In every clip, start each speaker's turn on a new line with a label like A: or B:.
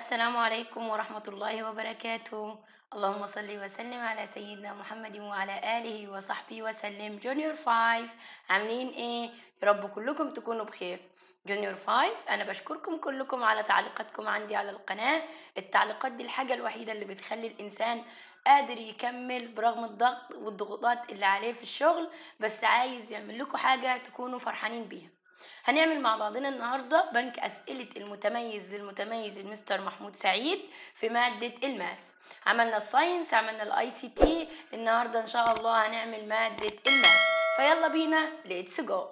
A: السلام عليكم ورحمة الله وبركاته. اللهم صل وسلم على سيدنا محمد وعلى آله وصحبه وسلم. جونيور 5 عاملين ايه؟ يا رب كلكم تكونوا بخير. جونيور 5 انا بشكركم كلكم على تعليقاتكم عندي على القناة. التعليقات دي الحاجة الوحيدة اللي بتخلي الانسان قادر يكمل برغم الضغط والضغوطات اللي عليه في الشغل، بس عايز يعمل لكم حاجة تكونوا فرحانين بيها. هنعمل مع بعضنا النهاردة بنك أسئلة المتميز للمتميز المستر محمود سعيد في مادة الماس. عملنا الساينس، عملنا الاي سي تي، النهاردة ان شاء الله هنعمل مادة الماس. فيلا بينا ليتس جو.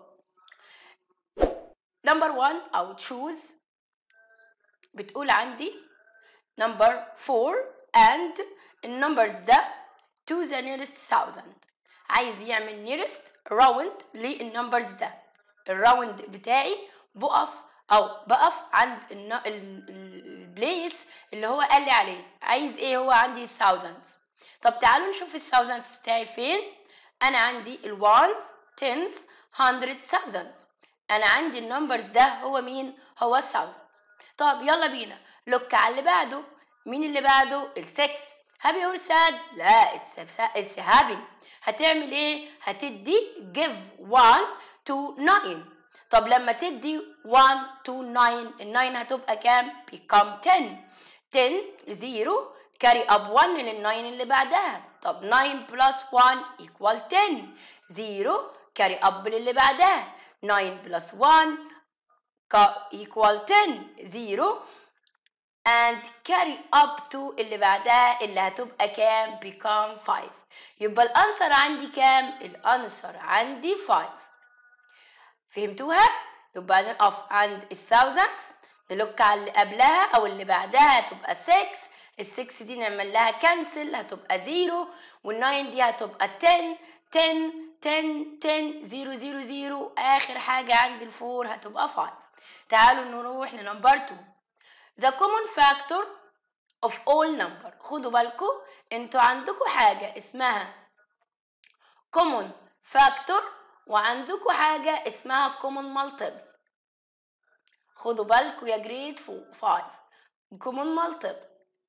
A: نمبر 1 او تشوز بتقول عندي نمبر 4 and النمبرز ده to the nearest thousand. عايز يعمل nearest round للنمبرز ده. الراوند بتاعي بقف عند البليس اللي هو قال لي عليه. عايز ايه؟ هو عندي thousands. طب تعالوا نشوف الثاوزندز بتاعي فين. انا عندي الوانز tens hundred thousands. انا عندي النمبرز ده هو مين؟ هو الثاوزندز. طب يلا بينا لوك على اللي بعده. مين اللي بعده؟ السكس. هابي اور ساد؟ لا اتس هابي. هتعمل ايه؟ هتدي give 1 to 9. طب لما تدي 1 to 9 ال9 هتبقى كام؟ become 10. 10 0 carry up 1 لل9 اللي بعدها. طب 9 plus 1 equal 10. 0 carry up للي بعدها. 9 plus 1 equal 10. 0 and carry up to اللي بعدها اللي هتبقى كام؟ become 5. يبقى الانسر عندي كام؟ الانسر عندي 5. فهمتوها؟ يبقى نقف عند الثاوزندز، نلوك على اللي قبلها او اللي بعدها هتبقى 6. ال6 دي نعمل لها كنسل هتبقى 0، وال9 دي هتبقى 10 10 10 10 0 0 0. اخر حاجه عندي ال4 هتبقى 5. تعالوا نروح لنمبر 2. The common factor of all number. خدوا بالكم انتوا عندكم حاجة اسمها common factor وعندكم حاجة اسمها common multiple. خدوا بالكم يا جريد 5. common multiple.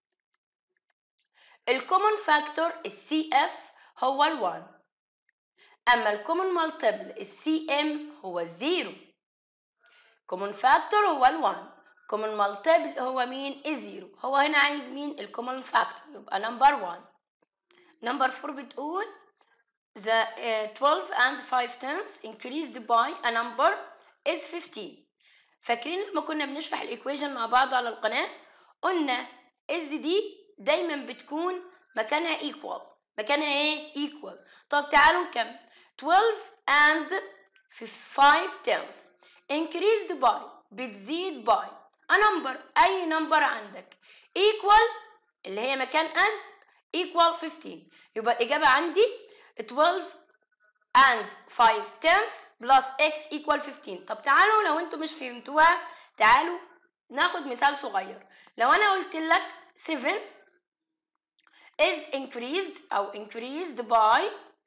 A: الcommon factor الCF هو ال1، اما الcommon multiple الCM هو ال0. common factor هو ال1، common multiple هو مين؟ الزيرو. هو هنا عايز مين؟ الكومن فاكتور. يبقى نمبر 1. نمبر 4 بتقول the 12 and 5 tenths increased by a number is 15. فاكرين لما كنا بنشرح الايكويشن مع بعض على القناة قلنا is دي دايما بتكون مكانها equal. مكانها ايه؟ equal. طب تعالوا نكمل. 12 and 5 tenths increased by بتزيد by a number. اي نمبر عندك equal اللي هي مكان as equal 15. يبقى الاجابه عندي 12 and 5 tenths plus x equal 15. طب تعالوا لو انتوا مش فهمتوها تعالوا ناخد مثال صغير. لو انا قلت لك 7 is increased او increased by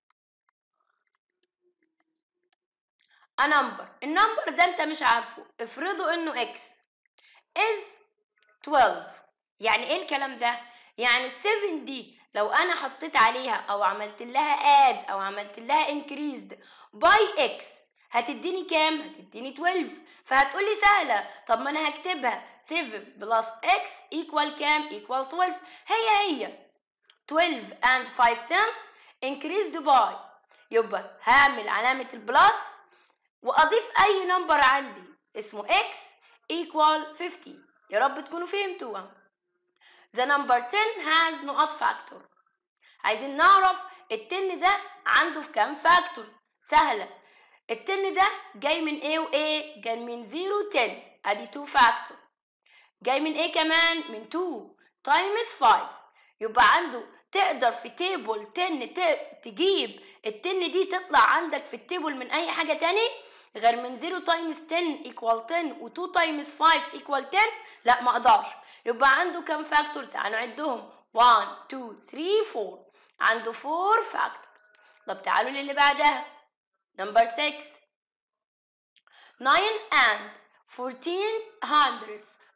A: a number. النمبر ده انت مش عارفه، افرضوا انه x is 12. يعني ايه الكلام ده؟ يعني ال7 دي لو انا حطيت عليها او عملت لها add او عملت لها increased by x هتديني كام؟ هتديني 12. فهتقولي سهلة. طب ما انا هكتبها 7 plus x equal كام؟ equal 12. هي 12 and 5 tenths increased by. يبقى هعمل علامة البلس واضيف اي نمبر عندي اسمه x equal 15. يا رب تكونوا فهمتوها. The number 10 has نقط factor. عايزين نعرف ال10 ده عنده في كام فاكتور. سهلة. ال10 ده جاي من ايه وايه؟ جاي من 0 10 ادي 2 فاكتور. جاي من ايه كمان؟ من 2 times 5. يبقى عنده تقدر في تيبل 10 تجيب ال10 دي تطلع عندك في التيبل من اي حاجة تاني غير من 0 times 10 equal 10 و 2 times 5 equal 10. لا ما اقدرش. يبقى عنده كم فاكتور؟ تعالوا نعدهم 1 2 3 4. عنده 4 فاكتورز. طب تعالوا للي بعدها نمبر 6. 9 and 14 hundredths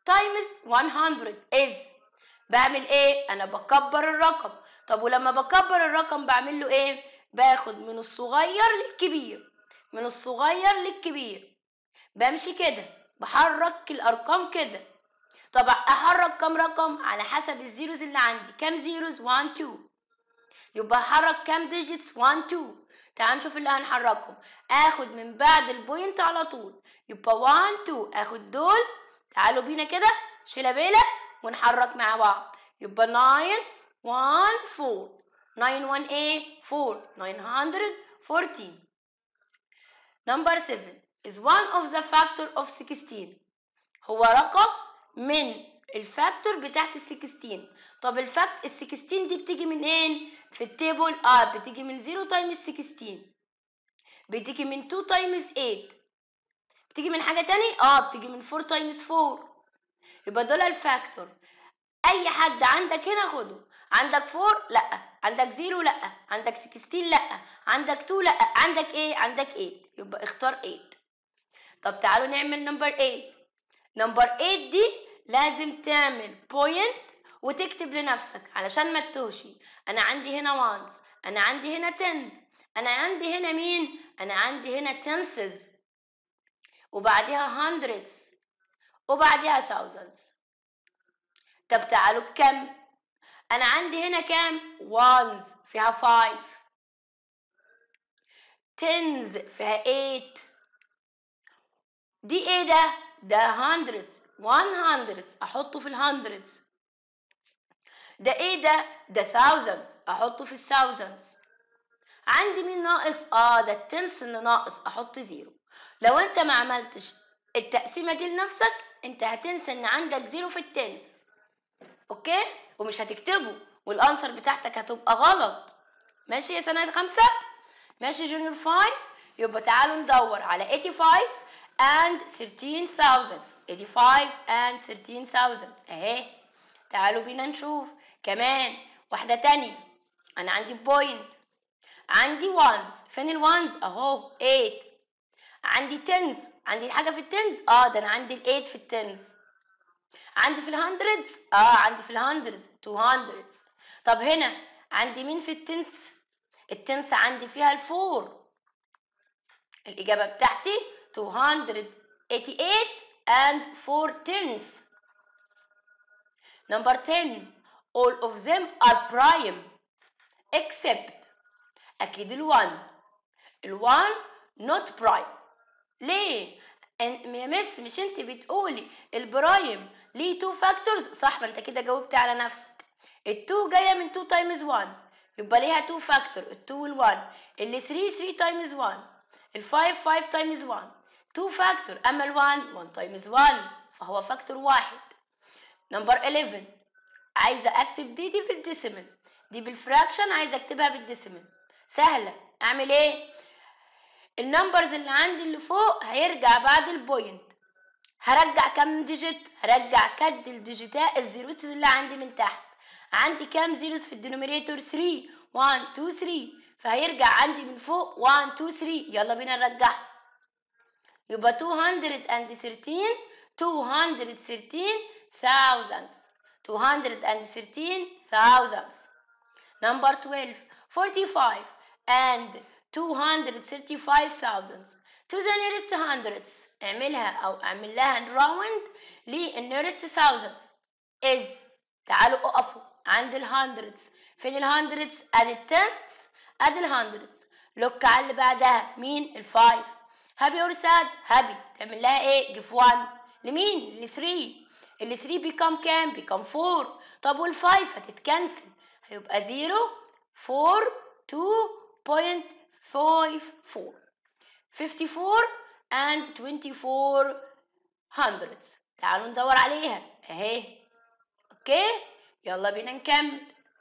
A: times 100 is. بعمل ايه؟ انا بكبر الرقم. طب ولما بكبر الرقم بعمل له ايه؟ باخد من الصغير للكبير، من الصغير للكبير. بمشي كده، بحرك الارقام كده. طب احرك كام رقم؟ على حسب الزيروز اللي عندي. كام زيروز؟ 1 2. يبقى احرك كام ديجيتس؟ 1 2. تعال نشوف اللي هنحركهم. اخد من بعد البوينت على طول، يبقى 1 2. اخد دول، تعالوا بينا كده شلبيله ونحرك مع بعض. يبقى 9 1 4. 9 1 ايه؟ 4. 914. Number 7 is one of the factor of 16. هو رقم من الفاكتور بتاعت ال 16. طب ال 16 دي بتيجي من ايه؟ في التيبل بتيجي من 0 تايمز 16، بتيجي من 2 تايمز 8، بتيجي من حاجة تاني؟ بتيجي من 4 تايمز 4. يبقى دول الفاكتور. اي حد عندك هنا خده. عندك 4 لا، عندك 0 لا، عندك 16 لا، عندك 2 لا، عندك ايه؟ عندك 8. يبقى اختار 8. طب تعالوا نعمل نمبر 8. نمبر 8 دي لازم تعمل بوينت وتكتب لنفسك علشان ما تتوهش. انا عندي هنا وانز، انا عندي هنا تنز، انا عندي هنا مين؟ انا عندي هنا تنسز، وبعدها هندردز، وبعدها ثاوزندز. طب تعالوا بكم؟ انا عندي هنا كام؟ وانز فيها 5، تنز فيها 8. دي ايه ده؟ ده هندردز، 100 احطه في الهندردز. ده ايه ده؟ ده thousands احطه في الثاوزندز. عندي مين ناقص؟ ده التنس اللي ناقص، احط 0. لو انت ما عملتش التقسيمه دي لنفسك انت هتنسى ان عندك 0 في التنس، اوكي؟ ومش هتكتبه والانسر بتاعتك هتبقى غلط. ماشي يا سنه 5؟ ماشي جونيور 5؟ يبقى تعالوا ندور على 85 and 13,000. 85 and 13,000 اهي. تعالوا بينا نشوف كمان واحدة تانية. أنا عندي بوينت، عندي وانز. فين الوانز؟ أهو 8. عندي تنز، عندي حاجة في التنز؟ ده أنا عندي ال8 في التنز. عندي في الهندردز؟ عندي في الهندردز 200. طب هنا عندي مين في التنس؟ التنس عندي فيها ال4. الإجابة بتاعتي 288 and 4 tenths. Number 10 all of them are prime except أكيد ال1 not prime. ليه؟ يا مس مش انت بتقولي البرايم ليه 2 factors؟ صح، ما انت كده جاوبت على نفسك. ال2 جايه من 2 times 1 يبقى ليها 2 factor. ال2 وال1. ال3 times 1. ال5 5 times 1 2 factor. اما ال1 1 times 1 فهو فاكتور واحد. نمبر 11 عايزه اكتب دي بالديسيمل، دي بالفراكشن عايزه اكتبها بالديسيمل. سهله. اعمل ايه؟ النمبرز اللي عندي اللي فوق هيرجع بعد البوينت. هرجع كام ديجيت؟ هرجع كد الديجيتات الزيروتس اللي عندي من تحت. عندي كام زيروز في الدينوميريتور؟ 3. 1 2 3. فهيرجع عندي من فوق 1 2 3. يلا بينا نرجعها. يبقى 213 thousands. 213 thousands. Number 12 45 and 235 thousands to the nearest hundreds. اعملها أو اعمل لها راوند للnearest thousands is. تعالوا اقفوا عند الهندردز. فين الهندردز؟ ادي التنس، ادي الهندردز. لوك على اللي بعدها مين؟ ال5. هابي اور ساد؟ هابي. تعمل لها ايه؟ جيف 1 لمين؟ ل3. ال3 بيكم كام؟ بيكم 4. طب وال5 هتتكنسل، هيبقى 0 4 2.54. 54 and 24 hundreds. تعالوا ندور عليها اهي. اوكي يلا بينا نكمل.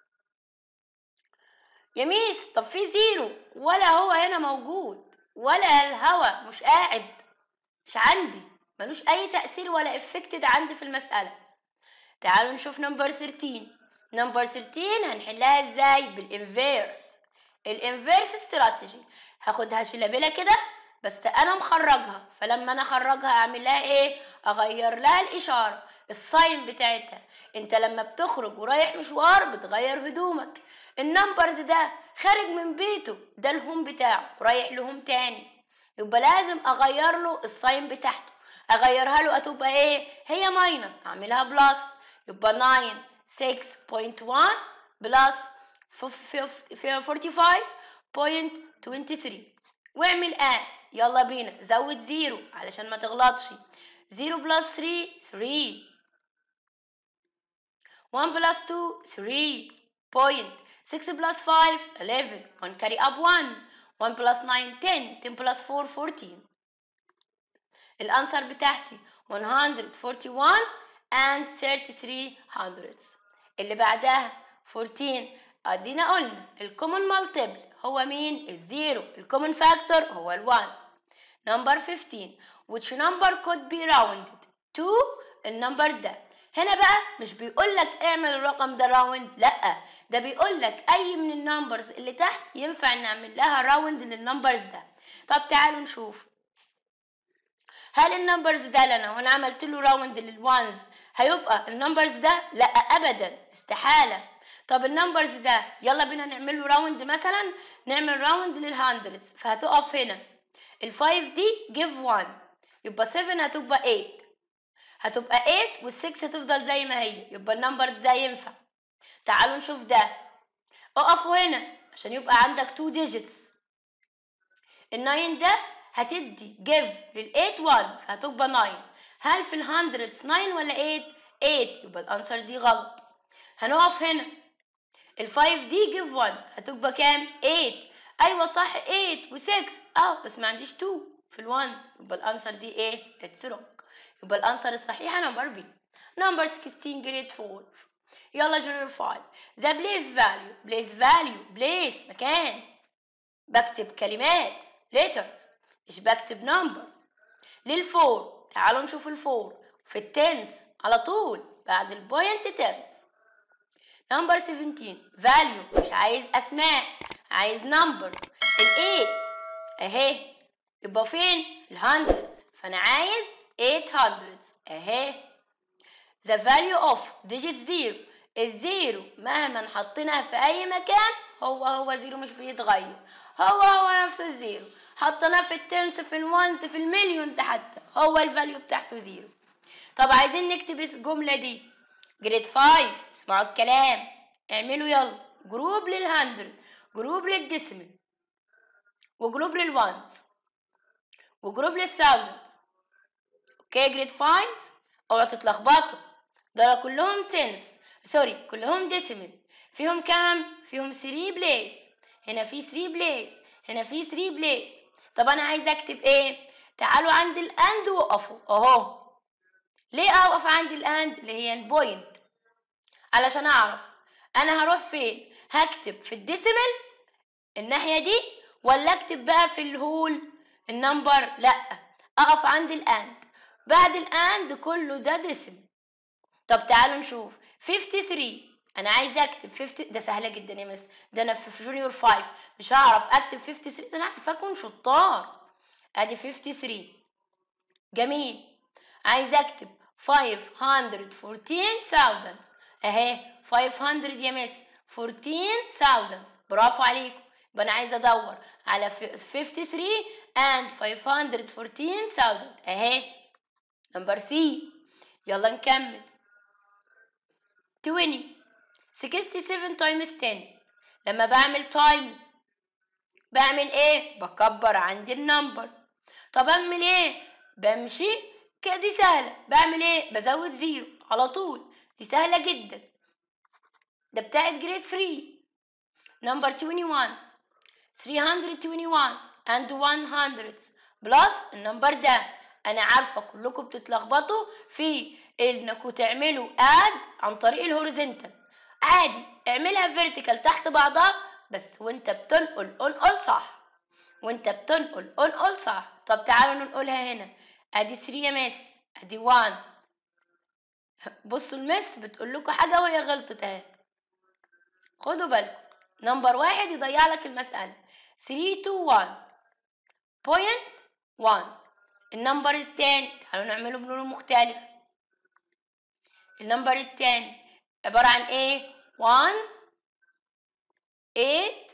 A: يا ميس طب في 0 ولا هو هنا موجود ولا الهوا مش قاعد، مش عندي، ملوش اي تأثير ولا افكتد عندي في المسألة. تعالوا نشوف نمبر 13. نمبر 13 هنحلها ازاي؟ بالانفيرس. الانفيرس استراتيجي هاخدها شلابيله كده بس انا مخرجها، فلما انا اخرجها اعمل لها ايه؟ اغير لها الاشاره. الساين بتاعتها. انت لما بتخرج ورايح مشوار بتغير هدومك. النمبر ده خارج من بيته، ده الهوم بتاعه، رايح لهوم تاني، يبقى لازم اغير له الساين بتاعته. اغيرها له هتبقى ايه؟ هي ماينس، اعملها بلس، يبقى 96.1 بلس 45.23. واعمل يلا بينا زود زيرو علشان ما تغلطش. 0 بلس 3 3، 1 بلس 2 3 point، 6 بلس 5 11، 1 carry up 1، 1 بلس 9 10، 10 بلس 4 14. الانسر بتاعتي 141 and 33 hundredths. اللي بعدها 14. ادينا قلنا الكومن مالتيبل هو مين؟ الزيرو. الكومن فاكتور هو ال1. نمبر 15. which number could be rounded to النمبر ده. هنا بقى مش بيقول لك اعمل الرقم ده راوند، لا، ده بيقول لك اي من النمبرز اللي تحت ينفع نعمل لها راوند للنمبرز ده. طب تعالوا نشوف. هل النمبرز ده لنا وانا عملت له راوند للوانز هيبقى النمبرز ده؟ لا ابدا، استحاله. طب النمبرز ده يلا بينا نعمل له راوند، مثلا نعمل راوند للهندردز، فهتقف هنا ال5 دي جيف 1، يبقى 7 هتبقى 8، هتبقى 8 وال6 هتفضل زي ما هي، يبقى النمبر ده ينفع. تعالوا نشوف ده، اقفوا هنا عشان يبقى عندك 2 digits. ال9 ده هتدي جيف لل8 1، فهتبقى 9. هل في الهندردز 9 ولا 8؟ 8، يبقى الانسر دي غلط. هنقف هنا ال5 دي جيف 1 هتبقى كام؟ 8. ايوه صح 8 و6، بس ما عنديش 2 في الوانز، يبقى الانسر دي ايه؟ اتس رونج. يبقى الانسر الصحيحه نمبر بي. نمبر 16 جريد 4. يلا جنرال 5. ذا بليس فاليو. بليس فاليو، بليس مكان، بكتب كلمات letters مش بكتب numbers. للفور تعالوا نشوف الفور في التنس على طول بعد البوينت تنس. نمبر 17 value، مش عايز اسماء، عايز نمبر. ال8 اهي، يبقى فين؟ في الهندردز، فانا عايز 800 اهي. the value of digit 0. الزيرو مهما حطيناه في اي مكان هو زيرو، مش بيتغير، هو نفس الزيرو. حطيناه في التنس، في الوانز، في المليونز حتى، هو الفاليو بتاعته زيرو. طب عايزين نكتب الجملة دي. جريد 5 اسمعوا الكلام، اعملوا يلا جروب للهندرد، جروب للديسيمل، وجروب للوانز، وجروب للثاوزندز. اوكي جريد 5 اوعوا تتلخبطوا، دول كلهم تنس، سوري كلهم ديسيمل. فيهم كام؟ فيهم 3 بليس، هنا في 3 بليس، هنا في 3 بليس. طب انا عايزه اكتب ايه؟ تعالوا عند الاند وقفوا اهو. ليه اقف عند الاند اللي هي البوينت؟ علشان اعرف انا هروح فين. هكتب في الديسيمل الناحيه دي ولا اكتب بقى في الهول النمبر؟ لا، اقف عند الاند. بعد الاند كله ده ديسيمل. طب تعالوا نشوف 53. انا عايزه اكتب 50، ده سهله جدا يا مس، ده انا في جونيور 5 مش هعرف اكتب 53، ده انا عارفه اكون شطار. ادي 53 جميل. عايزه اكتب 514,000 اهي، 500 يا مس 14,000، برافو عليكم. يبقى انا عايزه ادور على 53 and 514,000 اهي. نمبر سي، يلا نكمل. 20 67 times 10. لما بعمل تايمز بعمل ايه؟ بكبر عندي النمبر. طب اعمل ايه؟ بمشي كده، دي سهله. بعمل ايه؟ بزود زيرو على طول، دي سهله جدا، ده بتاعت جريد 3. نمبر 21 321 and 100 بلس النمبر ده. انا عارفه كلكم بتتلخبطوا في انكم تعملوا اد عن طريق الهوريزونتال، عادي اعملها فيرتيكال تحت بعضها، بس وانت بتنقل انقل صح، وانت بتنقل انقل صح. طب تعالوا ننقلها هنا، ادي 3 يا مس، ادي 1. بصوا المس بتقول لكم حاجه وهي غلطت اهي، خدوا بالكم. نمبر 1 يضيع لك المساله. 321.1. النمبر التاني تعالوا نعمله بلون مختلف. النمبر التاني عبارة عن ايه؟ 1 8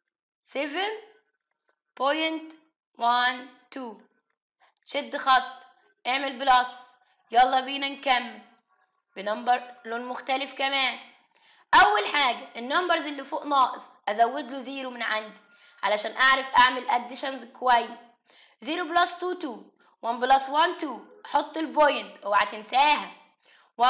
A: 7.12. شد خط، اعمل بلس. يلا بينا نكمل بنمبر لون مختلف كمان. اول حاجة النمبرز اللي فوق ناقص ازود له 0 من عندي علشان اعرف اعمل اديشنز كويس. 0 بلس 2 2، 1 بلس 1 2، حط البوينت اوعى تنساها. 1.7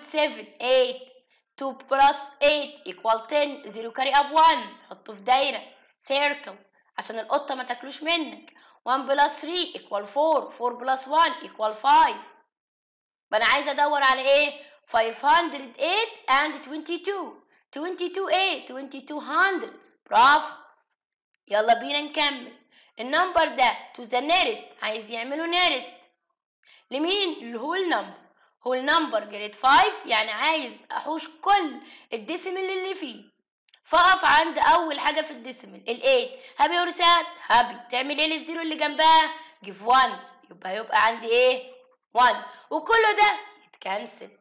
A: 8، 2 بلس 8 equal 10. 0 carry up 1، حطه في دايرة circle عشان القطة ما تاكلوش منك. 1 بلس 3 equal 4، 4 بلس 1 equal 5. انا عايزة ادور على ايه؟ 508 and 22. 22 ايه؟ 2200. برافو. يلا بينا نكمل. النمبر ده to the nearest عايز يعمله nearest لمين؟ الهول نمبر. هول نمبر جريد 5 يعني عايز احوش كل الديسيمال اللي فيه. فاقف عند اول حاجه في الديسيمال ال8. هابي اور ساد؟ هابي. تعمل ايه للزيرو اللي جنبها؟ جيف 1. يبقى عندي ايه؟ 1. وكله ده يتكنسل.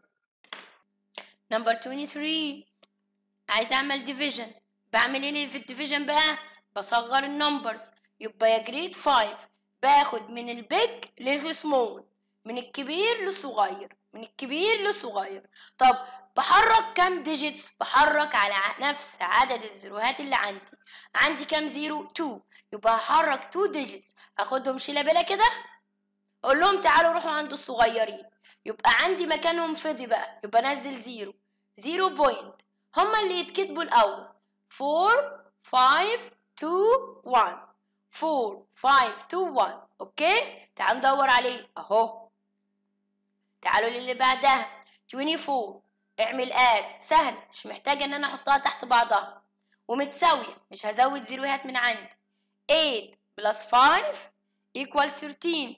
A: نمبر 23 عايز اعمل ديفيجن. بعمل ايه في الديفيجن بقى؟ بصغر النمبرز. يبقى يا جريد 5 باخد من البيج للسمول، من الكبير للصغير، من الكبير للصغير. طب بحرك كام ديجيتس؟ بحرك على نفس عدد الزيروهات اللي عندي كام زيرو؟ 2. يبقى هحرك 2 ديجيتس اخدهم شيله بلا كده، اقول لهم تعالوا روحوا عند الصغيرين. يبقى عندي مكانهم فضي بقى، يبقى نزل 0 0 بوينت. هما اللي يتكتبوا الاول 4 5 2 1. 4 5 2 1. اوكي، تعالوا ندور عليه اهو. تعالوا للي بعدها 24. اعمل اد سهل، مش محتاجه ان انا احطها تحت بعضها ومتساويه، مش هزود زيروهات من عندي. 8 بلس 5 equals 13.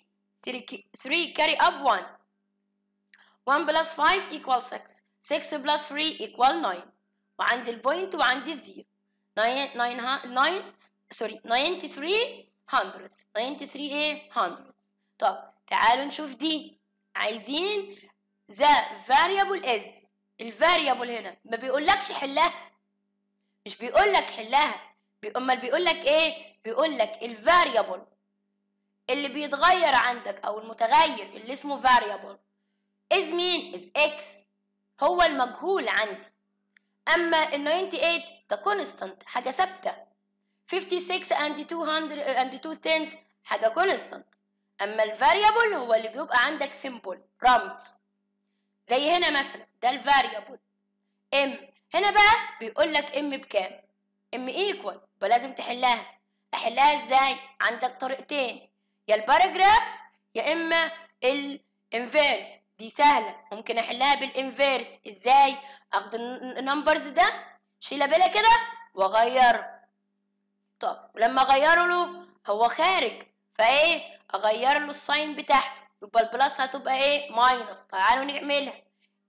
A: 3 carry up 1. 1 plus 5 equals 6. 6 plus 3 equals 9. وعندي البوينت وعندي الزيرو. 93 hundredths. 93 ايه؟ hundredths. طب تعالوا نشوف دي. عايزين the variable is. الفاريبل هنا ما بيقولكش حلها، مش بيقولك حلها، امال بيقولك ايه؟ بيقولك الفاريبل اللي بيتغير عندك او المتغير اللي اسمه variable is مين؟ is x، هو المجهول عندي. اما ال 98 ده constant، حاجه ثابته. 56 and 200 and 2 tenths حاجه constant. اما الفاريبل هو اللي بيبقى عندك symbol رمز. زي هنا مثلا ده الفاريبل m. هنا بقى بيقول لك m بكام؟ m equal، يبقى لازم تحلها. احلها ازاي؟ عندك طريقتين، يا الباراجراف يا اما الانفيرس. دي سهله، ممكن احلها بالانفيرس. ازاي؟ اخد النمبرز ده شيله بلا كده واغيره. طب ولما اغيره له هو خارج، فايه؟ اغير له الساين بتاعته، يبقى البلس هتبقى ايه؟ ماينس. تعالوا نعملها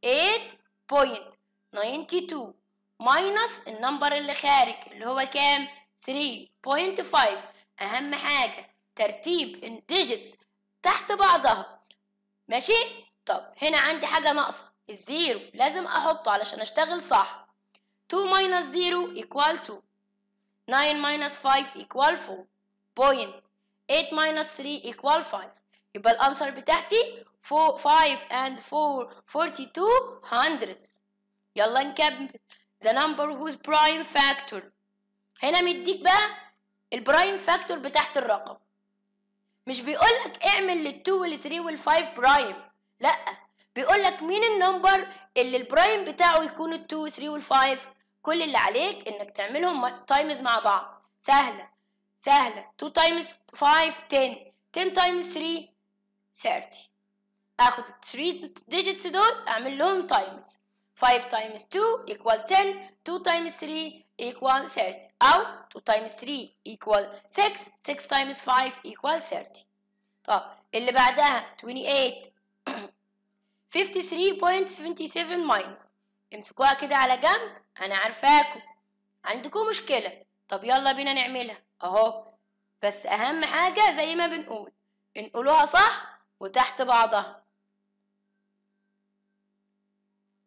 A: 8.92 ماينس النمبر اللي خارج اللي هو كام؟ 3.5. اهم حاجه ترتيب الديجيتس تحت بعضها، ماشي؟ طب هنا عندي حاجه ناقصه، الزيرو لازم احطه علشان اشتغل صح. 2 minus 0 equal 2. 9 minus 5 equal 4. point. 8 minus 3 equal 5. يبقى الانسر بتاعتي 5 and 4 42 hundredths. يلا نكمل. the number whose prime factor. هنا مديك بقى البرايم فاكتور بتاعت الرقم. مش بيقولك اعمل لل2 وال3 وال5 برايم، لا، بيقولك مين النمبر اللي البرايم بتاعه يكون ال2 وال3 وال5. كل اللي عليك انك تعملهم تايمز مع بعض. سهله سهله. 2 times 5 10. 10 times 3 30. اخد 3 digits دول اعمل لهم تايمز. 5 times 2 equal 10. 2 times 3 equal 30. أو 2 times 3 equal 6. 6 times 5 equal 30. طب اللي بعدها 28. 53.77 minus. امسكوها كده على جنب، أنا عارفاكم عندكم مشكلة. طب يلا بينا نعملها أهو، بس أهم حاجة زي ما بنقول انقلوها صح وتحت بعضها.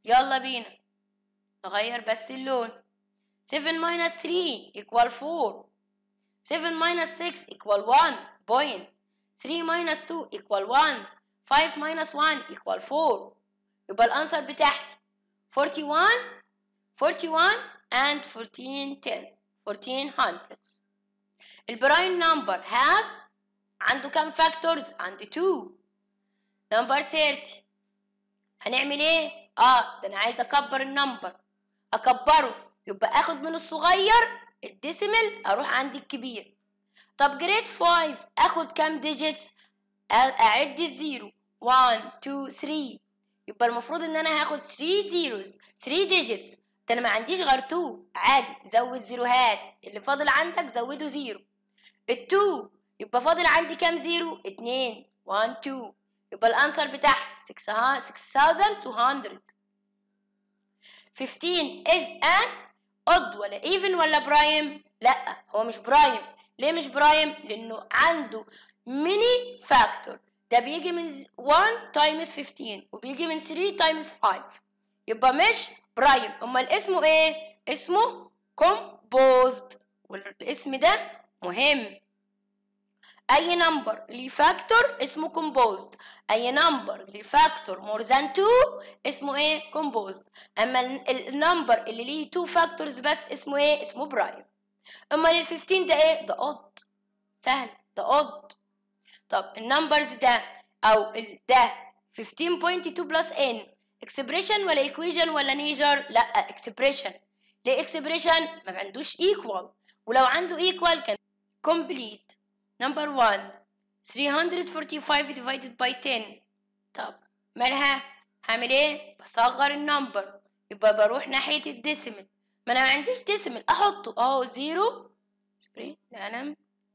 A: يلا بينا نغير بس اللون. 7 minus 3 equal 4. 7 minus 6 equal 1 point. 3 minus 2 equal 1. 5 minus 1 equal 4. يبقى الأنسر بتاعتي 41 41 and 14 hundredths. البرايم نمبر has عنده كام فاكتورز؟ عنده 2. نمبر 30 هنعمل ايه؟ ده انا عايزه اكبر النمبر. اكبره يبقى اخد من الصغير الديسيمل اروح عند الكبير. طب جريد 5 اخد كام ديجيتس؟ اعد الزيرو 1 2 3. يبقى المفروض ان انا هاخد 3 زيروز 3 ديجيتس. ده انا ما عنديش غير 2. عادي زود زيروهات، اللي فاضل عندك زوده زيرو. ال2 يبقى فاضل عندي كام زيرو؟ 2 1 2. يبقى الانسر بتاعتي 6200. 15 is an odd ولا even ولا برايم؟ لا هو مش برايم. ليه مش برايم؟ لانه عنده ميني فاكتور. ده بيجي من 1 تايمز 15 وبيجي من 3 تايمز 5. يبقى مش برايم. امال اسمه ايه؟ اسمه composed، والاسم ده مهم. اي نمبر ليه فاكتور اسمه composed. اي نمبر ليه فاكتور more than 2 اسمه ايه؟ composed. اما النمبر اللي ليه 2 فاكتورز بس اسمه ايه؟ اسمه برايم. اما ال 15 ده ايه؟ ده odd. سهل، ده odd. طب النمبرز ده او ده 15.2 بلس n اكسبريشن ولا ايكويشن ولا نيجر؟ لا اكسبريشن. ليه اكسبريشن؟ ما عندوش equal، ولو عنده equal كان complete. نمبر 1 345 divided by 10. طب مالها؟ هعمل ايه؟ بصغر النمبر، يبقى بروح ناحية الديسيمل. ما انا ما عنديش ديسيمل احطه اهو 0 القلم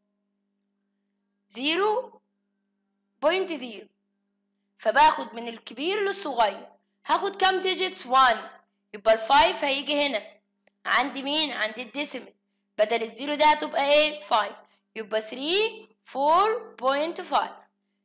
A: 0.0. فباخد من الكبير للصغير. هاخد كام ديجيتس؟ 1. يبقى ال 5 هيجي هنا عندي مين؟ عندي الديسيمل. بدل الزيرو ده هتبقى ايه؟ 5. يبقى 4.5.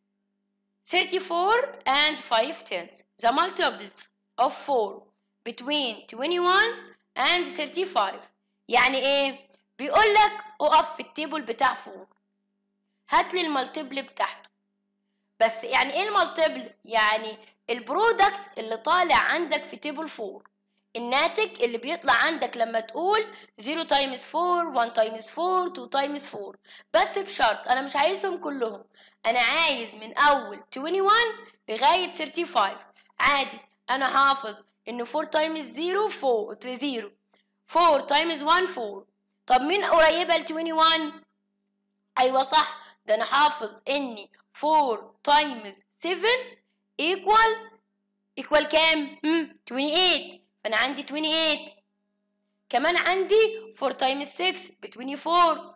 A: 34 and 5 tenths. The multiples of 4 between 21 and 35. يعني ايه؟ بيقول لك اقف في التيبل بتاع 4 هات لي المالتيبل بتاعته. بس يعني ايه المالتيبل؟ يعني البرودكت اللي طالع عندك في تيبل 4، الناتج اللي بيطلع عندك لما تقول 0 تايمز 4 1 تايمز 4 2 تايمز 4. بس بشرط انا مش عايزهم كلهم، انا عايز من اول 21 لغايه 35. عادي انا حافظ ان 4 تايمز 0 4 0 4 تايمز 1 4. طب مين قريبه ل 21؟ ايوه صح، ده انا حافظ اني 4 تايمز 7 equal كام؟ 28. فانا عندي 28. كمان عندي 4 تايمز 6 ب 24.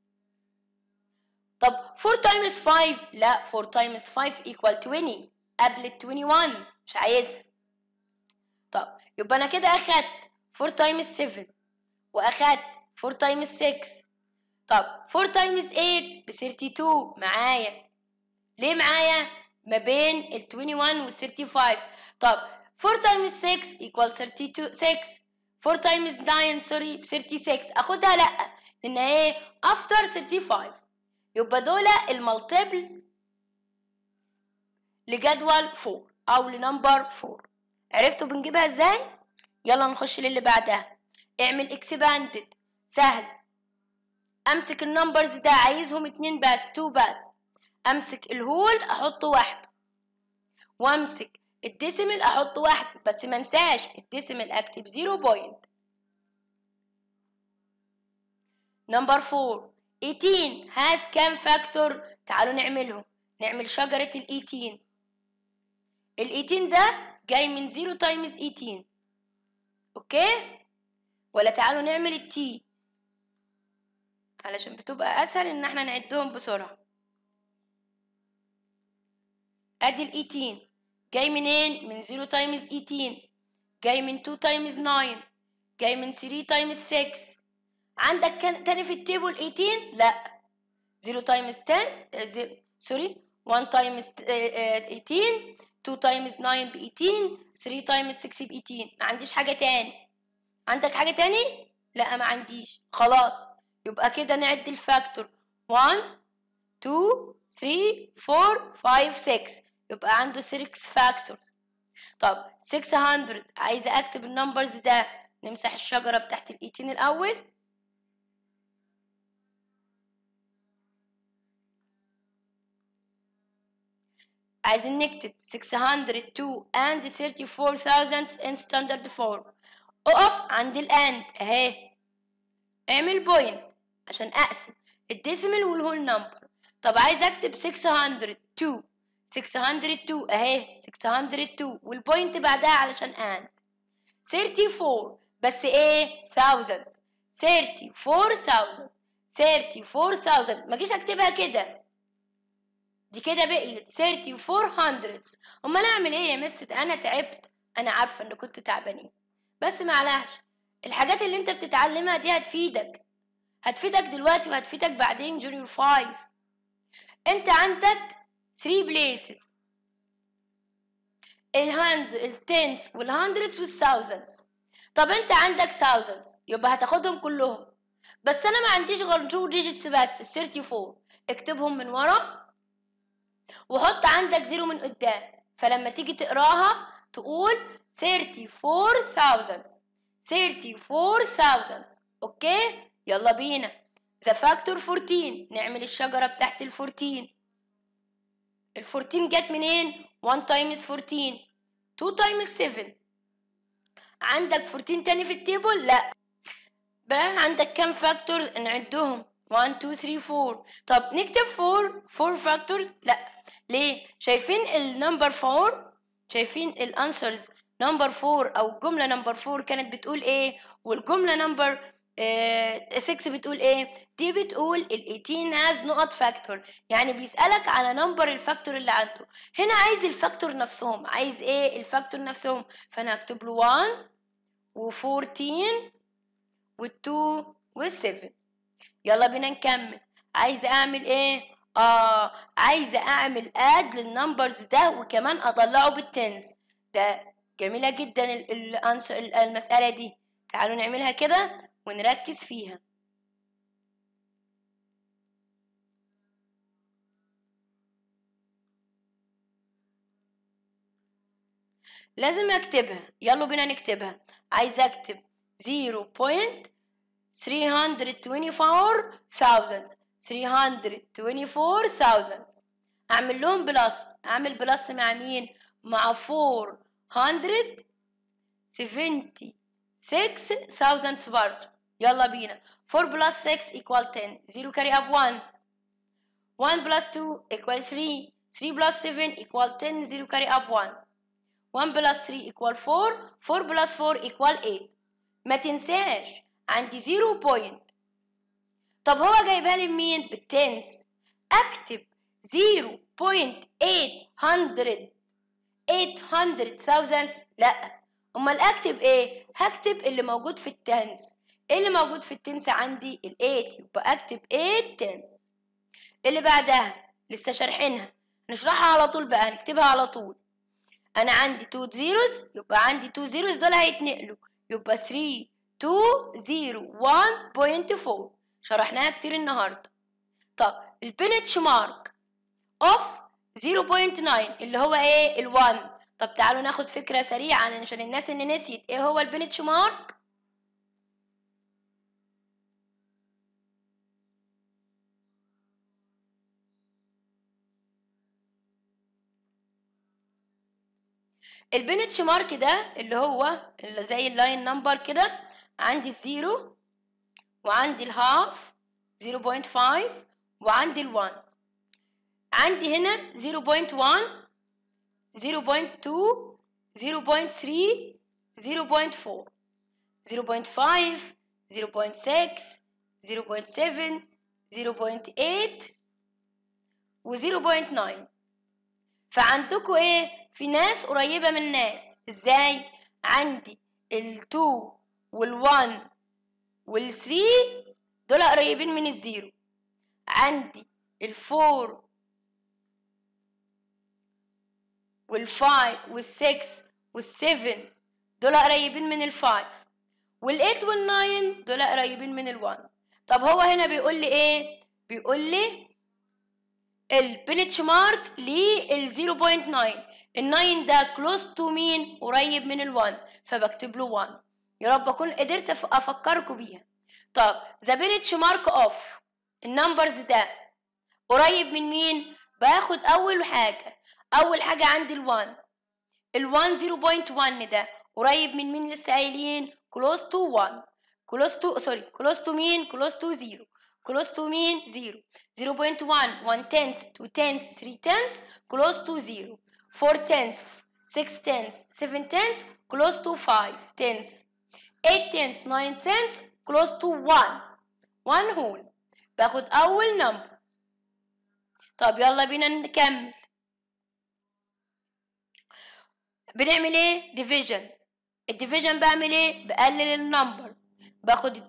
A: طب 4 تايمز 5؟ لا 4 تايمز 5 equal 20 قبل ال 21، مش عايزها. طب يبقى انا كده اخدت 4 تايمز 7 واخدت 4 تايمز 6. طب 4 تايمز 8 ب 32 معايا. ليه معايا؟ ما بين ال 21 وال 35. طب 4 تايمز 6 equal 32 6. 4 تايمز 9 سوري ب 36. اخدها لا لان ايه؟ after 35. يبقى دول المالتيبلز لجدول 4 او لنمبر 4. عرفتوا بنجيبها ازاي؟ يلا نخش للي بعدها. اعمل اكسباندد. سهل. امسك النمبرز ده عايزهم 2 بس 2 بس. امسك الهول احطه واحد، وامسك الديسيمل احطه واحد، بس ما انساش الديسيمل اكتب 0 بوينت. نمبر 4 18 has كام فاكتور؟ تعالوا نعملهم. نعمل شجرة ال 18. ال 18 ده جاي من 0 تايمز 18. اوكي؟ ولا تعالوا نعمل التي علشان بتبقى اسهل ان احنا نعدهم بسرعة. ادي ال 18 جاي منين؟ من 0 تايمز 18. جاي من 2 تايمز 9. جاي من 3 تايمز 6. عندك كان تاني في التيبل 18؟ لا 0 تايمز 10 سوري 1 تايمز 18 2 تايمز 9 ب 18، 3 تايمز 6 ب 18. ما عنديش حاجة تاني. عندك حاجة تاني؟ لا ما عنديش. خلاص يبقى كده نعد الفاكتور 1 2 3 4 5 6، يبقى عنده 6 فاكتورز. طب 600 عايزة اكتب النمبرز ده، نمسح الشجرة بتاعت ال 18 الأول. عايزين نكتب 602 and 34,000 in standard form. اقف عند الاند اهي، اعمل بوينت عشان اقسم الديسيمال والهول نمبر. طب عايز اكتب 602 اهي 602 والبوينت بعدها علشان اند. 34 بس ايه 1000، 34,000 ما جيش اكتبها كده، دي كده بقيت 3400. امال اعمل ايه يا مس؟ انا تعبت، انا عارفه ان كنتوا تعبانين، بس معلش الحاجات اللي انت بتتعلمها دي هتفيدك دلوقتي وهتفيدك بعدين جونيور 5. انت عندك 3 بليسز، التنث والهندردز والثاوزندز. طب انت عندك thousands يبقى هتاخدهم كلهم، بس انا ما عنديش غير 2 digits بس 34. اكتبهم من ورا وحط عندك زيرو من قدام، فلما تيجي تقراها تقول 34,000. اوكي يلا بينا. ذا فاكتور 14، نعمل الشجرة بتاعت ال 14. ال 14 جت منين؟ 1 تايمز 14، 2 تايمز 7. عندك 14 تاني في التيبل؟ لا. بقى عندك كام فاكتور نعدهم؟ 1 2 3 4. طب نكتب 4 فاكتور؟ لا. ليه؟ شايفين النمبر 4؟ شايفين الانسرز نمبر 4 او الجمله نمبر 4 كانت بتقول ايه، والجمله نمبر 6 بتقول ايه؟ دي بتقول ال 18 has نقط فاكتور، يعني بيسألك على نمبر الفاكتور اللي عنده. هنا عايز الفاكتور نفسهم، عايز ايه الفاكتور نفسهم، فانا هكتب له 1 و14 وال2 وال7. يلا بينا نكمل. عايزه اعمل ايه؟ عايزه اعمل اد للنمبرز ده وكمان اطلعه بالتنس. ده جميله جدا المساله دي. تعالوا نعملها كده ونركز فيها. لازم اكتبها، يلا بينا نكتبها. عايزه اكتب 0.324,000. اعمل لهم بلس، اعمل بلس مع مين؟ مع 476,000 برضه. يلا بينا. 4 plus 6 equal 10. 0 carry up 1. 1 plus 2 equal 3. 3 plus 7 equal 10. 0 carry up 1. 1 plus 3 equal 4. 4 plus 4 equal 8. ما تنساش عندي 0 point. طب هو جايبها لي بمين؟ بالتنس. اكتب 0.800,000؟ لا. امال اكتب ايه؟ هكتب اللي موجود في التنس. ايه اللي موجود في التنس عندي؟ ال8، يبقى اكتب 8 تنس. اللي بعدها لسه شارحينها، نشرحها على طول بقى، نكتبها على طول. انا عندي 2 zeros، يبقى عندي 2 zeros دول هيتنقلوا، يبقى 3201.4. شرحناها كتير النهارده. طب البنتش مارك اوف 0.9 اللي هو ايه؟ ال1. طب تعالوا ناخد فكره سريعه عشان الناس اللي نسيت ايه هو البنتش مارك. البنتش مارك ده اللي زي اللاين نمبر كده. عندي الزيرو وعندي الهاف 0.5 وعندي ال1. عندي هنا 0.1 0.2 0.3 0.4 0.5 0.6 0.7 0.8 و 0.9. فعندكم ايه؟ في ناس قريبة من ناس. ازاي؟ عندي ال2 وال1 وال3 دول قريبين من الزيرو. عندي ال4 وال5 وال6 وال7 دول قريبين من ال5، وال8 وال9 دول قريبين من ال1. طب هو هنا بيقول لي ايه؟ بيقول لي البنتش مارك لل 0.9، ال9 ده كلوز تو مين؟ قريب من ال1، فبكتب له 1. يا رب اكون قدرت افكركم بيها. طب ذا بنتش مارك اوف النمبرز ده قريب من مين؟ باخد اول حاجه عندي ال1. ال1 0.1 ده قريب من مين؟ لسه قايلين close to 1، close to مين؟ close to 0، close to مين؟ 0. 0.1 1 tenths 2 tenths 3 tenths close to 0، 4 tenths 6 tenths 7 tenths close to 5 tenths، 8 tenths 9 tenths close to 1 whole. باخد اول نمبر. طب يلا بينا نكمل. بنعمل ايه؟ ديفيجن. الديفيجن بعمل ايه؟ بقلل النمبر، باخد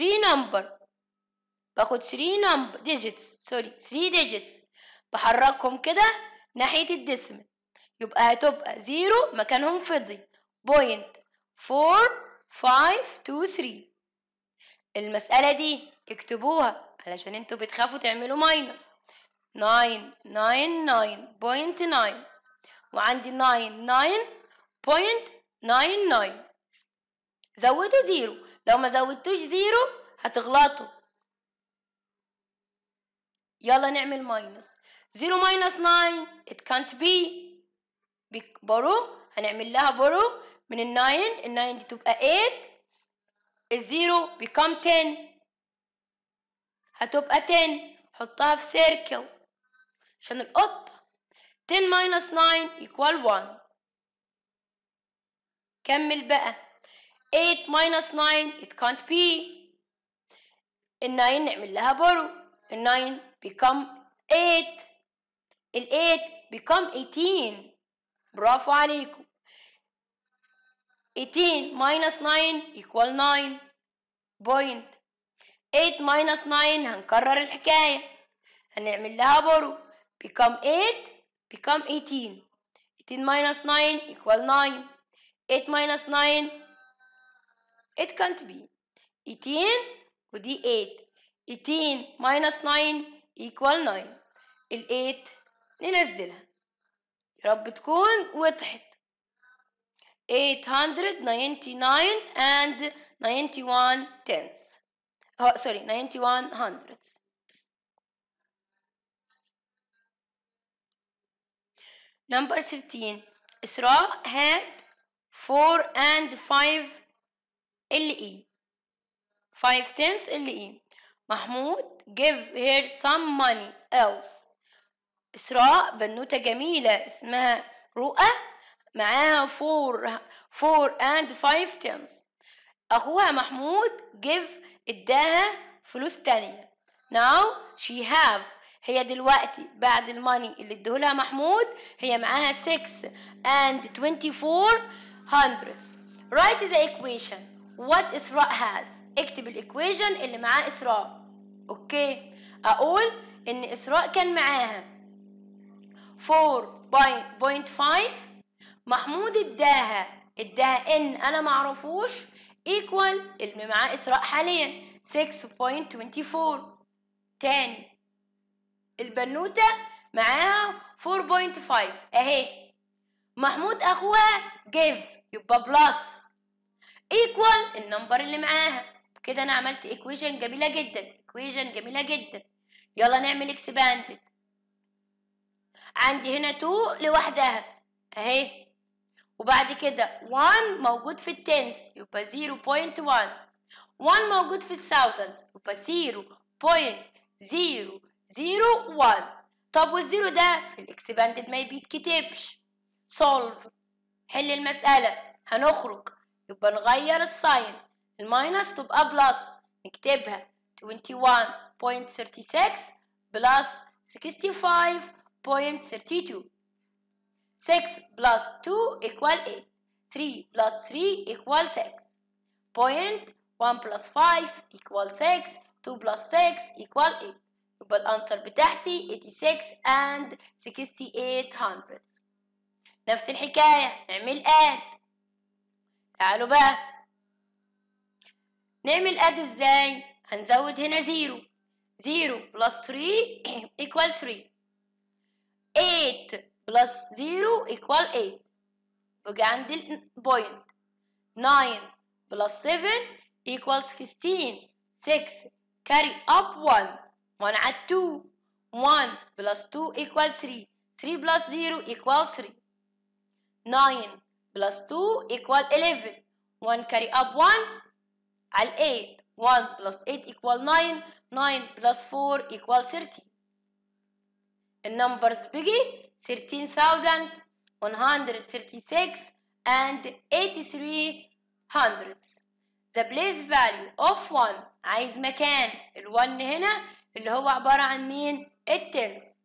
A: 3 ديجيتس بحركهم كده ناحية الديسمل، يبقى هتبقى 0 مكانهم فضي 0.4523. المسألة دي اكتبوها علشان انتوا بتخافوا تعملوا ماينس. 999.9 وعندي 99.99. زودوا 0، لو ما زودتوش 0 هتغلطوا. يلا نعمل ماينس. 0 minus 9 it can't be. برو هنعمل لها برو من ال9 دي تبقى 8، ال0 become 10 هتبقى 10. حطها في سيركل عشان القطة. 10 minus 9 equal 1. كمل بقى. 8 minus 9 it can't be. ال9 نعمل لها برو، ال9 become 8، ال8 become 18. برافو عليكم. 18 minus 9 equal 9 point. 8 minus 9 هنكرر الحكاية، هنعمل لها برو become 8 become 18. 18 minus 9 equal 9. 8 minus 9 it can't be. 18 ودي 8. 18 minus 9 equal 9. ال 8 ننزلها. يا رب تكون وضحت. 899 and 91 tenths. 91 hundredths. Number 13. Isra had 4 and 5 LE. 5 tenths LE. Mahmoud give her some money else. إسراء بنوتة جميلة اسمها رؤى، معاها 4 and 5 tenths. أخوها محمود اداها فلوس تانية. Now she have، هي دلوقتي بعد الماني اللي ادهولها محمود هي معاها 6 and 24 hundredths. Write the equation what إسراء has. اكتب الإيكويشن اللي معاه إسراء. اوكي، أقول إن إسراء كان معاها 4.5، محمود اداها ان انا معرفوش equal اللي معاه إسراء حاليا 6.24. تاني البنوتة معاها 4.5 اهي، محمود اخوها give يبقى بلس equal النمبر اللي معاها. كده انا عملت equation جميلة جدا. يلا نعمل expanded. عندي هنا 2 لوحدها اهي، وبعد كده 1 موجود في التنس يبقى 0.1، 1 موجود في الثاوزندز يبقى 0.001. طب والزيرو ده في الاكسباندد ما بيتكتبش. solve، حل المسألة. هنخرج يبقى نغير الساين، الماينس تبقى بلس، نكتبها 21.36 بلس 65.32. 6 plus 2 equal 8. 3 plus 3 equal 6. Point 1 plus 5 equal 6. 2 plus 6 equal 8. يبقى الأنسر بتاعتي 86 and 68 hundredths. نفس الحكاية نعمل add. تعالوا بقى نعمل add ازاي؟ هنزود هنا 0. 0 plus 3 equal 3. 8 plus 0 equal 8. بقى عندي البوينت. 9 plus 7 equals 16. 6 carry up 1. 1 على 2. 1 plus 2 equals 3. 3 plus 0 equals 3. 9 plus 2 equal 11. 1 carry up 1 على 8. 1 plus 8 equal 9. 9 plus 4 equal 13. النمبرز بقي 13,136 and 83 hundredths. The place value of 1. عايز مكان ال1 هنا اللي هو عبارة عن مين؟ التنس.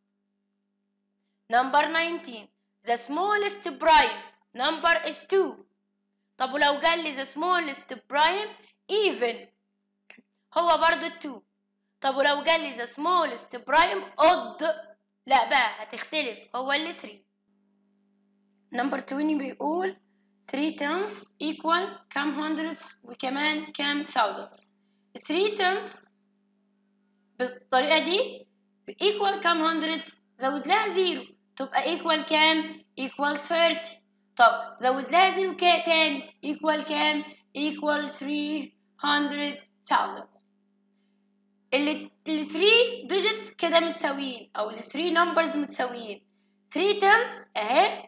A: Number 19. The smallest prime number is 2. طب ولو قال لي the smallest prime even هو برضو 2. طب ولو قال لي the smallest prime odd لا بقى هتختلف هو اللي 3. Number 20 بيقول 3 tens equal كام hundreds وكمان كام thousands. 3 tens بالطريقة دي equal كام hundreds زود لها 0 تبقى equal كام؟ equal 30. طب زود لها 0 تاني equal كام؟ equal 300,000. ال 3 digits كده متساويين او ال 3 numbers متساويين. 3 tens اهي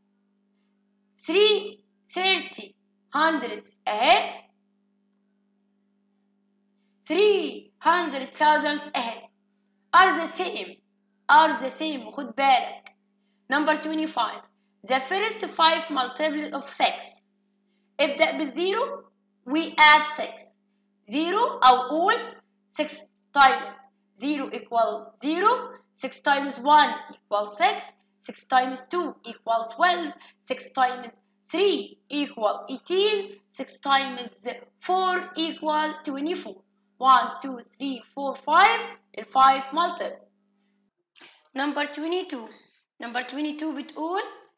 A: 30 hundreds اهي 300,000 اهي are the same خد بالك. Number 25. The first 5 multiples of 6. ابدأ بالزيرو we add 6. 0 أو قول 6 times 0 equal 0. 6 times 1 equal 6. 6 times 2 equal 12. 6 times 3 equal 18. 6 times 4 equal 24. 1 2 3 4 5 ال 5 multiple. Number 22. Number 22 بتقول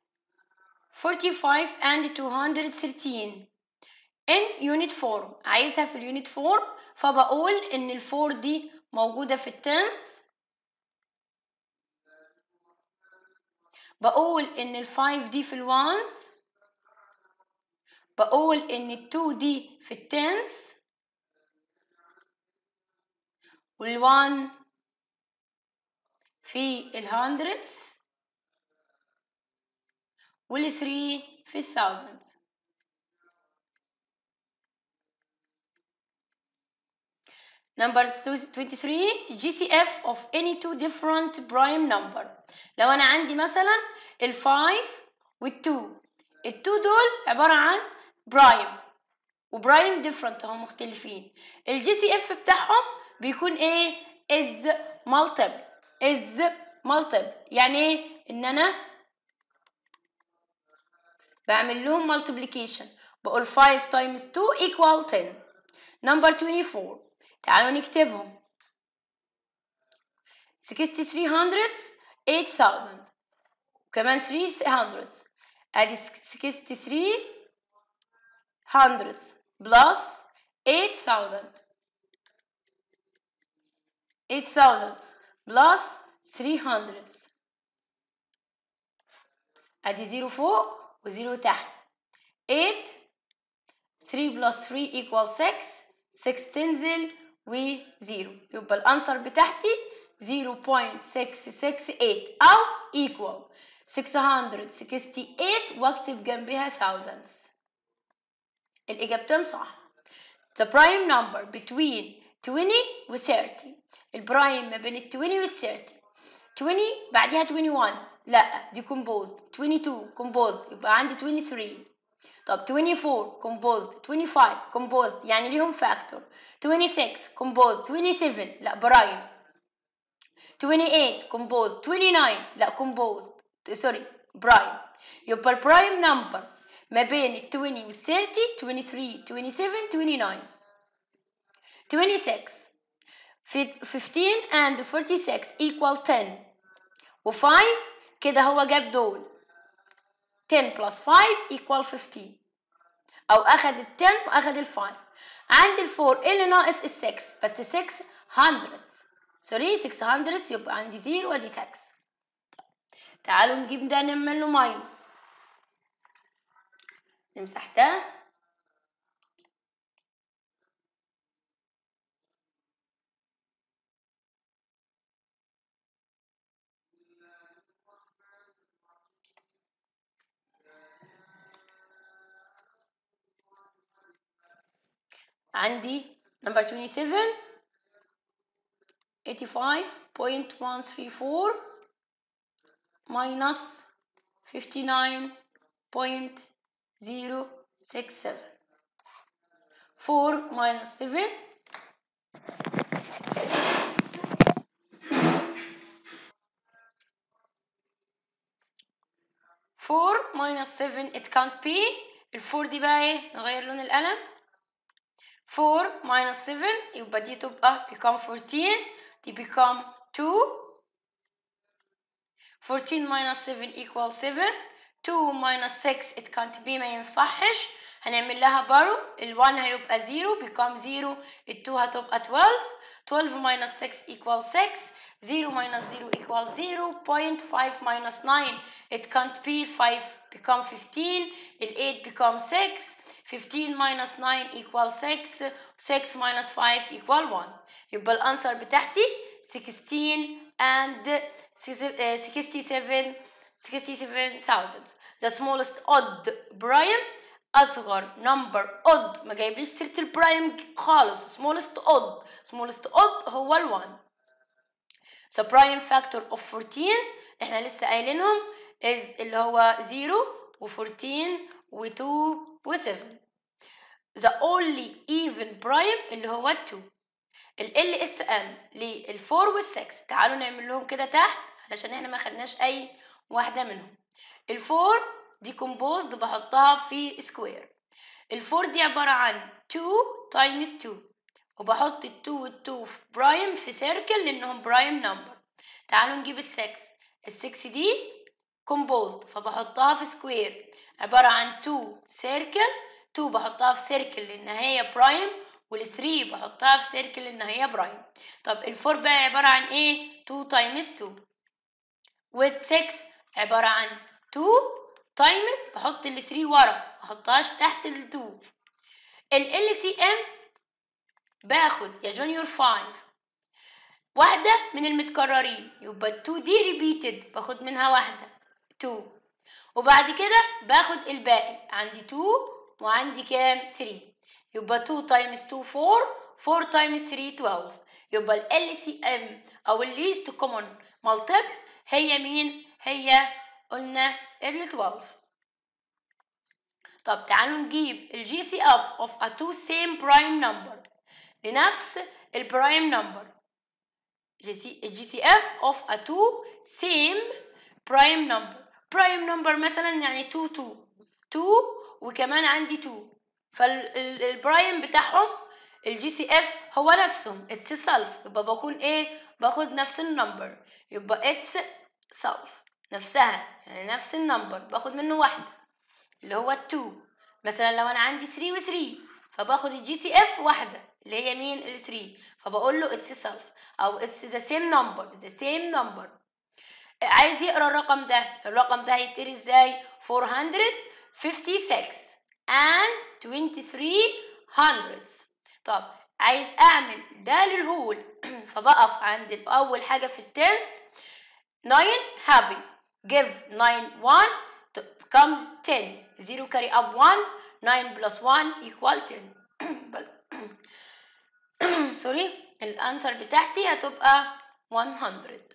A: 45 and 213 in unit form. عايزها في اليونت فورم فبقول ان الفور دي موجودة في التنس. بقول ان الفايف دي في الوانز. بقول ان التو دي في التنس والوان في الهندردز والثري في الثاوزندز. Number 23 GCF of any two different prime number. لو أنا عندي مثلا ال5 وال2 ال2 دول عبارة عن برايم وبرايم different هم مختلفين. الGCF بتاعهم بيكون إيه؟ is multiple يعني إيه؟ إن أنا بعمل لهم multiplication بقول 5 times 2 equal 10. Number 24 تعالوا نكتبهم. 6300 8000 وكمان 300 ادي 6300 plus 8000 plus 300 ادي 0 فوق و0 تحت. 8 3 plus 3 equals 6. 6 تنزل و0 يبقى الانسر بتاعتي 0.668 أو equal 668 واكتب جنبها thousands. الإجابتين صح. The prime number between 20 و 30. البرايم ما بين ال 20 وال 30. 20 بعدها 21 لا دي composed. 22 composed يبقى عندي 23. طب 24 composed 25 composed يعني ليهم factor. 26 composed 27 لا برايم. 28 composed 29 لا composed سوري برايم. يبقى البرايم نمبر ما بين ال 20 وال 30 23 27 29. 26 15 and 46 equal 10 و5 كده هو جاب دول 10 plus 5 equal 15. أو أخد ال 10 وأخد ال 5. عندي ال 4 اللي ناقص ال 6 بس 6 hundreds. سوري 6 hundreds يبقى عندي 0 وادي 6. تعالوا نجيب ده نعمل له ماينس. نمسح ده. عندي number 27 85.134 minus 59.067. 4 minus 7 4 minus 7 it can't be. ال 4 دي بقى ايه؟ نغير لون القلم. 4 minus 7 يبقى دي تبقى become 14. دي become 2. 14 minus 7 equals 7. 2 minus 6 it can't be ما ينصحش. هنعمل لها بارو. ال 1 هيبقى 0 become 0. ال 2 هتبقى 12. 12 minus 6 equals 6. 0 minus 0 equals 0. 0.5 minus 9 it can't be. 5 become 15. ال 8 become 6. 15 minus 9 equals 6. 6 minus 5 equal 1. يبقى الأنسر بتاعتي 16 and 67,000. The smallest odd prime أصغر number odd ما جايبليش سيرة البرايم خالص. smallest odd هو ال 1. The prime factor of 14 احنا لسه قايلينهم is اللي هو 0 و14 و2 و7. The only even prime اللي هو 2. ال LSM لل 4 وال 6. تعالوا نعمل لهم كده تحت علشان احنا ما خدناش اي واحده منهم. ال 4 دي composed بحطها في سكوير. ال 4 دي عباره عن 2 times 2 وبحط ال 2 وال 2 في برايم في سيركل لانهم برايم نمبر. تعالوا نجيب ال 6. ال 6 دي composed فبحطها في سكوير عباره عن 2 سيركل. 2 بحطها في سيركل لان هي برايم وال 3 بحطها في سيركل ان هي برايم. طب ال 4 بقى عباره عن ايه؟ 2 times 2. وال 6 عباره عن 2 times بحط ال 3 ورا ما احطهاش تحت ال 2. ال LCM باخد يا جونيور 5 واحده من المتكررين يبقى ال 2 دي ريبيتد باخد منها واحده 2 وبعد كده باخد الباقي. عندي 2 وعندي كام 3 يبقى 2 times 2 4. 4 times 3 12. يبقى ال LCM أو ال least common multiple هي مين؟ هي قلنا ال 12. طب تعالوا نجيب ال GCF of a two same prime number لنفس ال prime number. GCF of a two same prime number. prime number مثلا يعني 2 وكمان عندي 2 فالبرايم بتاعهم الجي سي اف هو نفسهم اتس سيلف. يبقى بكون ايه؟ باخد نفس النمبر يبقى اتس سيلف نفسها يعني نفس النمبر باخد منه واحده اللي هو 2. مثلا لو انا عندي 3 و 3 فباخد الجي سي اف واحده اللي هي مين؟ ال 3 فبقول له اتس سيلف او اتس ذا سيم نمبر. عايز يقرا الرقم ده هيتقري ازاي؟ 456 and 23 hundredths. طب عايز اعمل ده للهول فبقف عند اول حاجه في التنس 9 happy give 9 1 becomes 10. 0 carry up 1. 9 plus 1 equal 10. سوري الانسر بتاعتي هتبقى 100.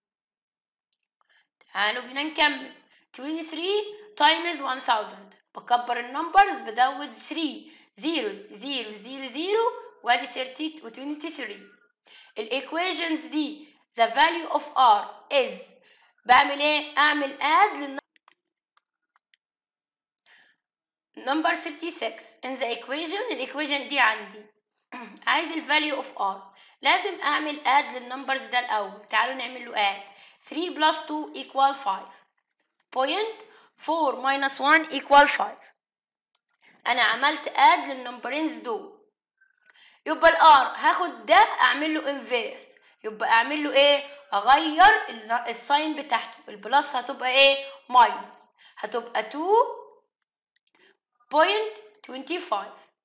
A: تعالوا بينا نكمل. 23 times 1000 بكبر النمبرز بدود 3 zeros 0 0 0 وادي 30 و 23. الايكويشنز دي the value of r is بعمل ايه؟ اعمل add للنمبر 36 in the equation. الايكويشن دي عندي عايز ال value of r لازم اعمل add للنمبرز ده الاول. تعالوا نعمل له add. 3 plus 2 equal 5. 4 minus 1 equal 5. انا عملت اد للنمبرينز دول. يبقى الار هاخد ده اعمل له انفيرس، يبقى اعمل له ايه؟ اغير الساين بتاعته. البلس هتبقى ايه؟ ماينس، هتبقى 2.25.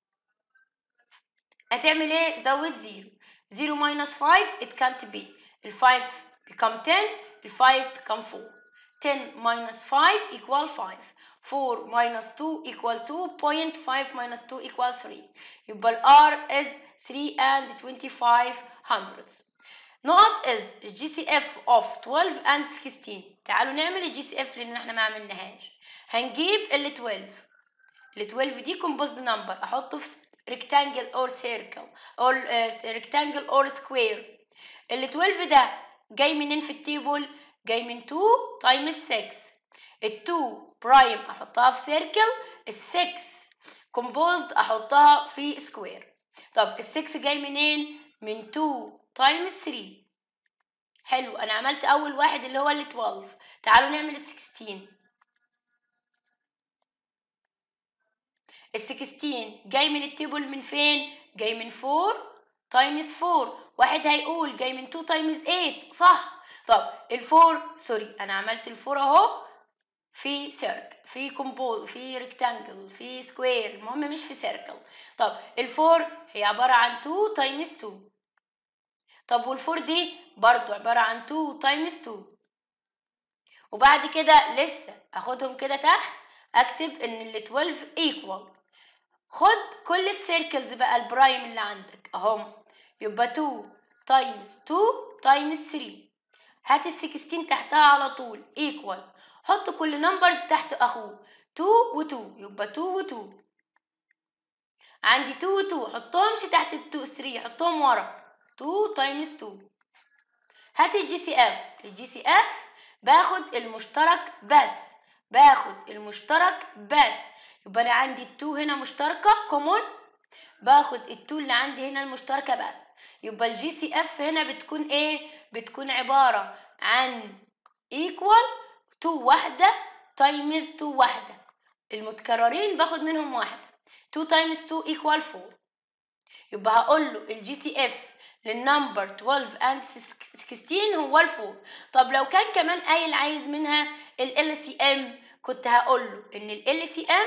A: هتعمل ايه؟ زود 0. 0 minus 5 it can't be. ال 5 become 10، ال 5 become 4. 10 minus 5 equal 5. 4 minus 2 equal 2. 0.5 minus 2 equal 3. يبقى ال R is 3 and 25 hundredths. نقط is GCF of 12 and 16. تعالوا نعمل ال GCF لان احنا ما عملناهاش. هنجيب ال 12. ال 12 دي composed number احطه في rectangle or circle or rectangle or square. ال 12 ده جاي منين في التيبل؟ جاي من 2 times 6. ال 2 برايم احطها في circle، ال 6 composed احطها في square. طب ال 6 جاي منين؟ من 2 times 3. حلو، انا عملت اول واحد اللي هو ال 12. تعالوا نعمل ال 16. ال 16 جاي من التيبل من فين؟ جاي من 4 تايمز 4. واحد هيقول جاي من 2 تايمز 8، صح؟ طب الفور سوري انا عملت الفور اهو في سيركل، في كومبوز، في ريكتانجل، في سكوير، المهم مش في سيركل. طب الفور هي عباره عن 2 تايمز 2. طب والفور دي برضو عباره عن 2 تايمز 2. وبعد كده لسه اخدهم كده تحت، اكتب ان ال 12 ايكوال. خد كل السيركلز بقى البرايم اللي عندك اهم، يبقى 2 تايمز 2 تايمز 3. هات ال 16 تحتها على طول ايكوال. حط كل نمبرز تحت اخوه، 2 و2 يبقى 2 و2. عندي 2 و2 حطهمش تحت ال 2 3، حطهم ورا. 2 تايمز 2. هات الجي سي اف. الجي سي اف باخد المشترك بس، باخد المشترك بس. يبقى انا عندي ال2 هنا مشتركه كومون، باخد ال2 اللي عندي هنا المشتركه بس. يبقى الجي سي اف هنا بتكون ايه؟ بتكون عباره عن ايكوال 2 واحده تايمز 2 واحده، المتكررين باخد منهم واحده. 2 تايمز 2 ايكوال 4. يبقى هقول له الجي سي اف للنمبر 12 and 16 هو ال 4. طب لو كان كمان قايل عايز منها ال سي ام، كنت هقول له ان ال سي ام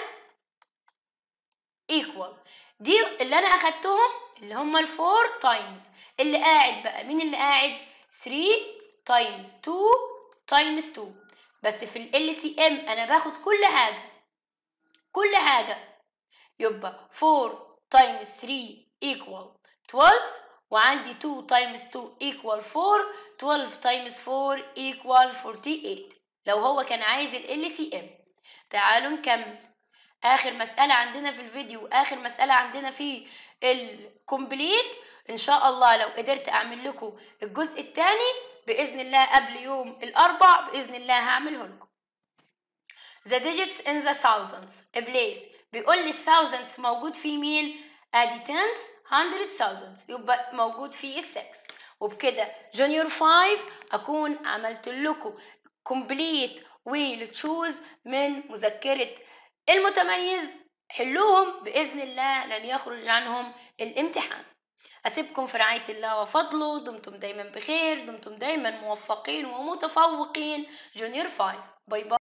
A: ايكوال دي اللي انا اخدتهم اللي هم ال 4 تايمز اللي قاعد بقى. مين اللي قاعد؟ 3 تايمز 2 تايمز 2. بس في ال سي ام انا باخد كل حاجه، كل حاجه. يبقى 4 تايمز 3 equal 12، وعندي 2 times 2 equal 4. 12 times 4 equal 48 لو هو كان عايز ال LCM. تعالوا نكمل. آخر مسألة عندنا في الفيديو، آخر مسألة عندنا في الكومبليت. إن شاء الله لو قدرت أعمل لكم الجزء الثاني بإذن الله قبل يوم الأربع بإذن الله هعمله لكم. The digits in the thousands place. بيقول لي thousands موجود فيه مين؟ ادي tens 100,000 يبقى موجود فيه ال 6. وبكده جونيور 5 اكون عملت لكم complete والتشوز من مذكرة المتميز. حلوهم بإذن الله لن يخرج عنهم الامتحان. أسيبكم في رعاية الله وفضله. دمتم دايما بخير، دمتم دايما موفقين ومتفوقين. جونيور 5 باي باي.